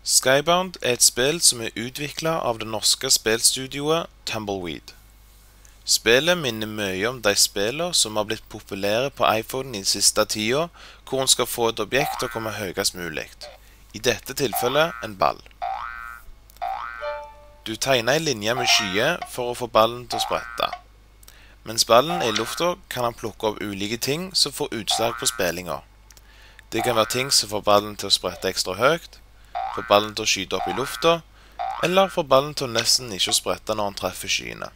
Skybound er et spill som er utviklet av det norske spillstudioet Tumbleweed. Spillet minner mye om de spillene som har blitt populære på iPhone i siste tida, hvor en skal få et objekt til å komme høyest mulig. I dette tilfellet en ball. Du tegner en linje med skyer for å få ballen til å sprette. Mens ballen er i lufta, kan han plukke opp ulike ting som får utslag på spillinga. Det kan være ting som får ballen til å sprette ekstra høyt, får ballen til å skyte opp i lufta, eller får ballen til å nesten ikke sprette når han treffer skyene.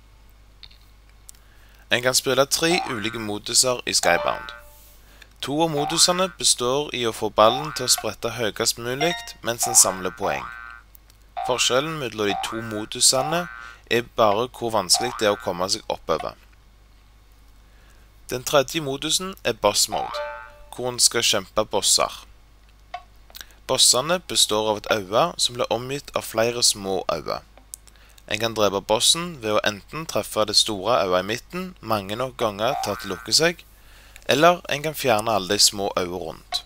En kan spille 3 ulike moduser i Skybound. 2 av modusene består i å få ballen til å sprette høyest mulig mens en samler poeng. Forskjellen mellom de 2 modusene er bare hvor vanskelig det er å komme seg oppover. Den tredje modusen er Boss Mode, hvor en skal kjempe bosser. Bossene består av et øye som blir omgitt av flere små øyne. En kan drepe bossen ved å enten treffe det store øyet i midten mange nok ganger til at det lukker seg, eller en kan fjerne alle de små øyene rundt.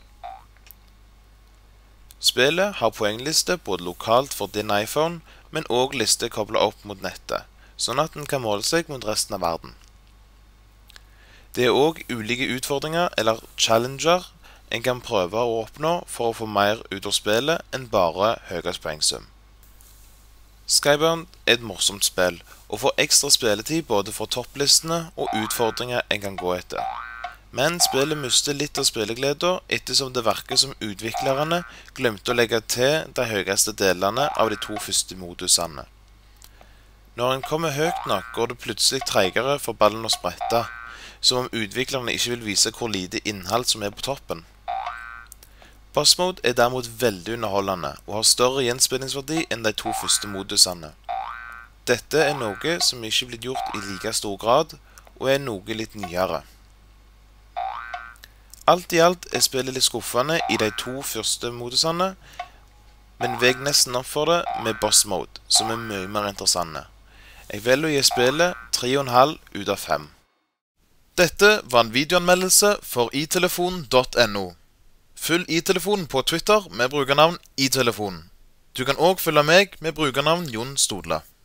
Spillet har poengliste både lokalt for din iPhone, men også liste koblet opp mot nettet, sånn at den kan måle seg mot resten av verden. Det er også ulike utfordringer eller challenger en kan prøve å oppnå for å få mer ut av spillet enn bare høyest poengsum. Skybound er et morsomt spill, og får ekstra spilletid både for topplistene og utfordringer en kan gå etter. Men spillet mister litt av spillegleden ettersom det virker som utviklerne glemte å legge til de høyeste delene av de 2 første modusene. Når en kommer høyt nok, går det plutselig tregere for ballen å sprette, som om utviklerne ikke vil vise hvor lite innhold som er på toppen. Boss Mode er derimot veldig underholdende, og har større gjenspillingsverdi enn de 2 første modusene. Dette er noe som ikke blir gjort i like stor grad, og er noe litt nyere. Alt i alt er spillet litt skuffende i de 2 første modusene, men veg nesten opp for det med Boss Mode, som er mye mer interessante. Jeg vil gi spillet 3,5 ut av 5. Dette var en videoanmeldelse for iTelefonen.no. Følg iTelefonen på Twitter med brukernavn iTelefonen. Du kan også følge meg med brukernavn Jon Stodle.